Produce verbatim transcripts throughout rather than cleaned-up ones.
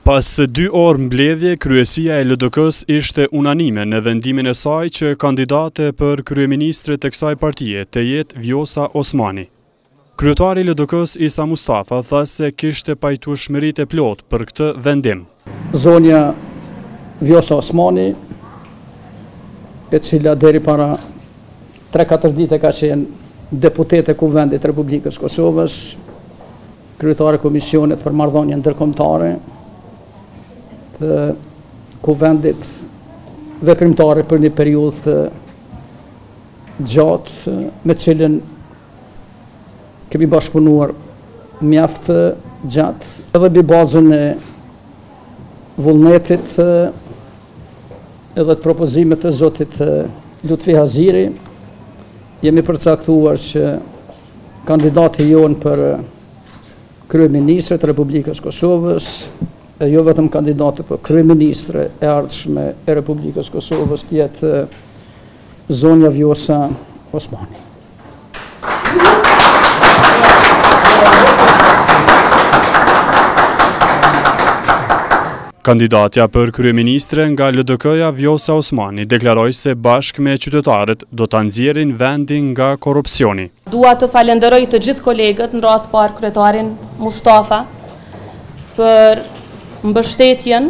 Pas dy orë mbledhje, kryesia e L D K-s ishte unanime në vendimin e saj që kandidate për kryeministre të kësaj partie të jetë Vjosa Osmani. Kryetari i L D K-s Isa Mustafa tha se kishte pajtueshmëritë e plot për këtë vendim. Zonja Vjosa Osmani, e cila deri para tre katër ditë ka qenë deputete e Kuvendit Republikës Kosovës, kryetare Komisionit për Marrëdhënie Ndërkombëtare të Kuvendit, veprimtare për një periudhë të gjatë, me cilën kemi bashkëpunuar mjaft gjatë, edhe mbi bazën e vullnetit edhe të propozimit të zotit Lutfi Haziri, jemi përcaktuar që kandidati jonë për kryeministre të Republikës Kosovës, e jo vetëm kandidate për kryeministre e ardhshme e Republikës Kosovës, tjetë zonja Vjosa Osmani. Kandidatja për kryeministre nga L D K-ja Vjosa Osmani deklaroi se bashkë me qytetarët do ta nxjerrin vendin nga korrupsioni. Dua të falenderoj të gjithë kolegët, në radhë parë kryetarin Mustafa, për mbështetjen,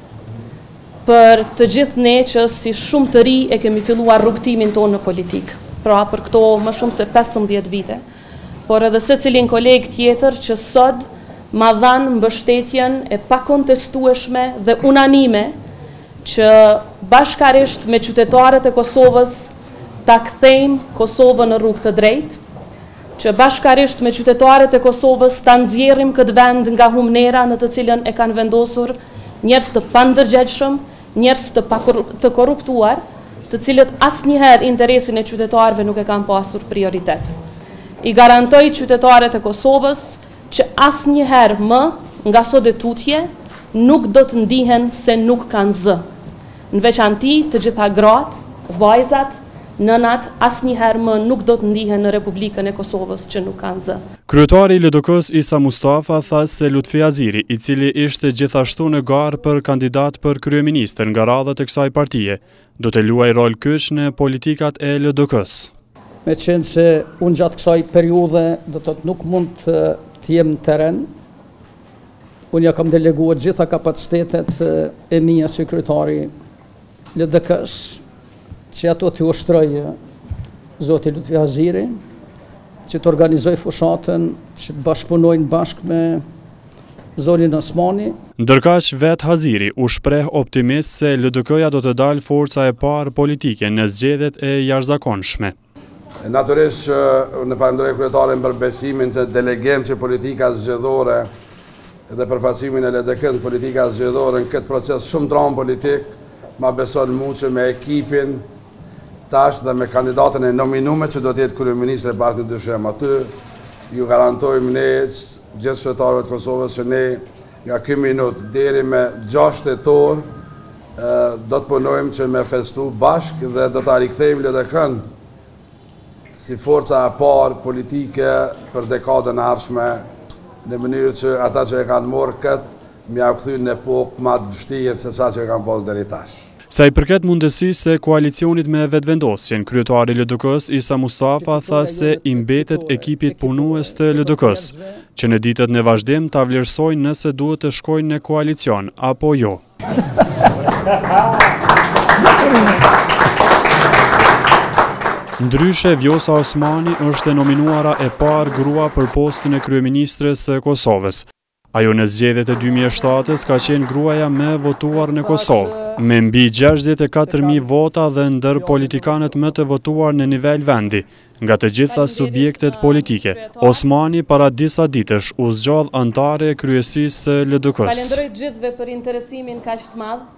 për të gjithë ne që si shumë të ri e kemi filluar rrugtimin tonë në politikë. Pra për këto më shumë se pesëmbëdhjetë vite, por edhe secilin koleg tjetër që sot ma dhanë mbështetjen e pakontestueshme dhe unanime që bashkarisht me qytetarët e Kosovës ta kthejmë Kosovën në rrugë të drejtë, që bashkarisht me qytetarët e Kosovës ta nxjerrim këtë vend nga humnera në të cilën e kanë vendosur njerëz të pandërgjegjshëm, njerëz të, të korruptuar, të cilët asnjëherë interesin e qytetarëve nuk e kanë pasur prioritet. I garantoj qytetarët e Kosovës që asnjëherë më nga sot e tutje nuk do të ndihen se nuk kanë zë. Në veçanti të gjitha gratë, vajzat, nënat asnjëherë më nuk do të ndihen në Republikën e Kosovës që nuk kanë zë. Kryetari i L D K-s Isa Mustafa tha se Lutfi Haziri, i cili ishte gjithashtu në garë për kandidat për kryeministër nga radhët e kësaj partie, do të luajë rol kyç në politikat e L D K-s. Me qenë se unë gjatë kësaj periudhe do të nuk mund të të jem në teren, unë ja kam deleguar gjitha kapacitetet e mia si kryetari L D K-s, që ato të ushtrojë zoti Lutfi Haziri, që të organizoj fushatën, që të bashkëpunojnë bashkë me zonin Osmani. Ndërkaq vetë Haziri u shpreh optimist se L D K-ja do të dalë forca e parë politike në zgjedhjet e jashtëzakonshme. Natyrisht në falenderoj kryetarin për besimin të delegim që politika zgjedhore dhe përfaqësimin e L D K-s në politika zgjedhore në këtë proces shumë tram politik, ma beson mu që me ekipin tash dhe me kandidatën e nominume që do të jetë kryeministre pas në dyshim aty, ju garantojmë ne gjithë qytetarëve të Kosovës që ne nga ky minut deri me gjashtë tetor do të punojmë që me festu bashkë dhe do ta rikthejmë L D K-n si forca e parë politike për dekadën e ardhshme, në mënyrë që ata që e kanë marrë këtë m'ia kthynë në epokë më të vështirë se sa që e kanë pasur deri tash. Sa i përket mundësisë së koalicionit me vetëvendosjen, kryetari i L D K-s Isa Mustafa tha se i mbetet ekipit punues të L D K-s, që në ditët në vazhdim ta vlerësojnë nëse duhet të shkojnë në koalicion apo jo. Ndryshe, Vjosa Osmani është e nominuara e parë grua për postin e kryeministres së Kosovës. Ajo në zgjedhjet e dy mijë e shtatës ka qenë gruaja më e votuar në Kosovë, me mbi gjashtëdhjetë e katër mijë vota dhe ndër politikanët më të votuar në nivel vendi, nga të gjitha subjektet politike. Osmani para disa ditësh u zgjodh antare e kryesisë së L D K-s. Falenderoj të gjithëve për interesimin kaq të madh.